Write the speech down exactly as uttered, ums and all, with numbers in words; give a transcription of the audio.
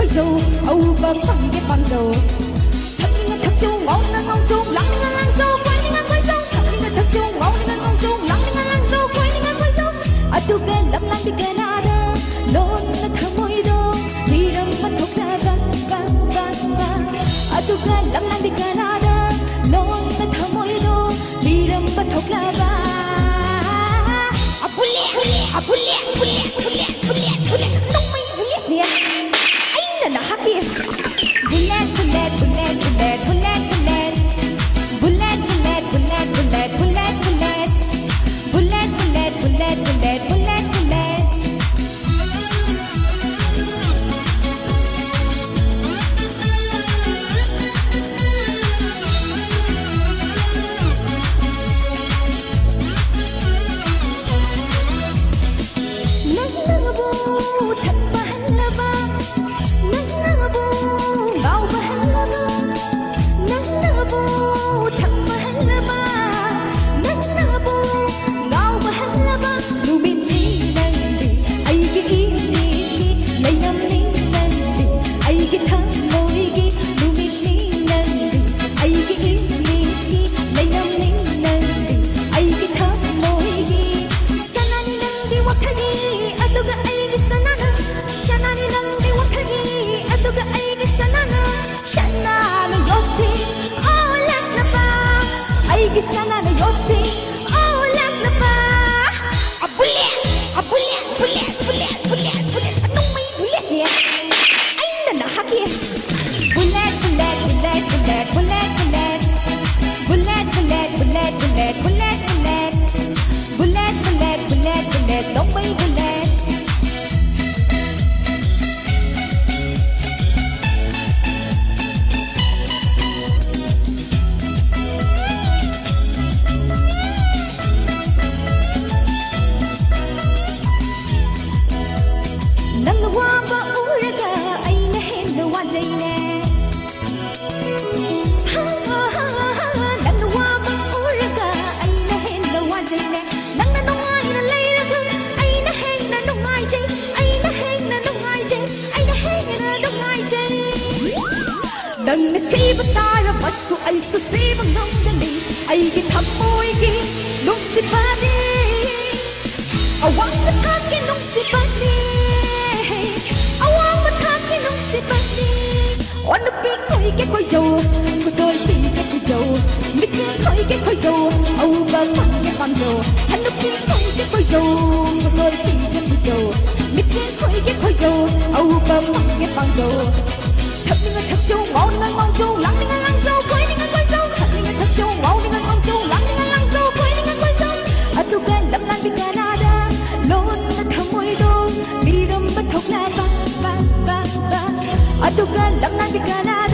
dầu âu bờ bằng cái bằng dầu thật như thật châu ngón ngang ngong châu lắng ngang lang dâu quay đi ngang quay dâu thật như thật châu ngón ngang ngong châu lắng ngang lang dâu quay đi ngang quay dâu atu ke lam lang di ke nada lon na thamoy do hiram pathok la ba ba ba ba atu ke lam lang di ke nada lon na thamoy do hiram pathok la ba apule apule apule apule apule apule nong mai apule dia ai na na haki bullet bullet bullet bullet bullet bullet bullet bullet bullet bullet bullet bullet bullet bullet bullet bullet bullet bullet nắng nắng bu thật ban la ba nắng nắng bu ngao ban la ba nắng nắng bu thật ban la ba nắng nắng bu ngao ban la ba lu bin ni nan di ai gi i ni ni lai nam ni nan di ai gi tham loi gi lu bin ni nan di ai gi i ni ni lai nam ni nan di ai gi tham loi gi sanani nan di wakagi atuga ai gi sanana shanani nan di wakagi atuga ai gi sanana shanana yoti oh lak na ba ai gi sanana yoti oh lak na ba abule abule abule abule abule abule anong may bullet niya ay na nahaki bullet bullet bullet bullet bullet bullet bullet bullet bullet bullet bullet bullet bullet bullet bullet bullet don't may bullet nang nawa ba uraga ay nahin nawa jayne ha ha ha nang nawa ba uraga ay nahin nawa jayne nang nanungai na layraga ay nahin na nungai jay ay nahin na nungai jay ay nahin na nungai jay nang nasiba tara masu ay susiba ngong dali ay gi thamoy gi nung si padi awang na kaki nung si padi awang na kaki nung si padi on the big koi ke koi jo ko koi pin ke koi jo mik ke koi ke koi jo au ba mang ke pan jo han the big koi ke koi jo ko koi pin ke koi jo mik ke koi ke koi jo au ba mang ke pan jo thật như thật châu ngon ngang ngon châu lắng như ngang lang dâu quay như ngang quay dâu thật như thật châu ngon như ngang ngon châu lắng như ngang lang dâu quay như ngang quay dâu atu ke lam lang di Canada lon na thamoy do hiram pathok la ba ba ba ba atu ke lam lang di Canada